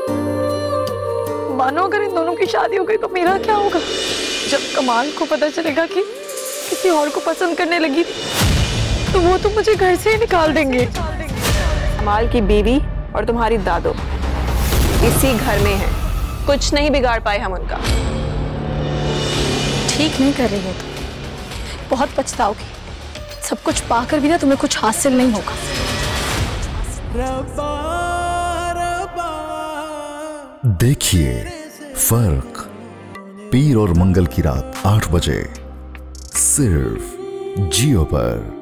मानो अगर इन दोनों की शादी हो गई तो मेरा क्या होगा? जब कमाल को पता चलेगा कि किसी और को पसंद करने लगी तो वो तो मुझे घर से ही निकाल देंगे। कमाल की बीवी और तुम्हारी दादो इसी घर में है, कुछ नहीं बिगाड़ पाए हम उनका। ठीक नहीं कर रही हो तुम, बहुत पछताओगी। सब कुछ पाकर भी ना तुम्हें कुछ हासिल नहीं होगा। देखिए फर्क, पीर और मंगल की रात 8 बजे सिर्फ जियो पर।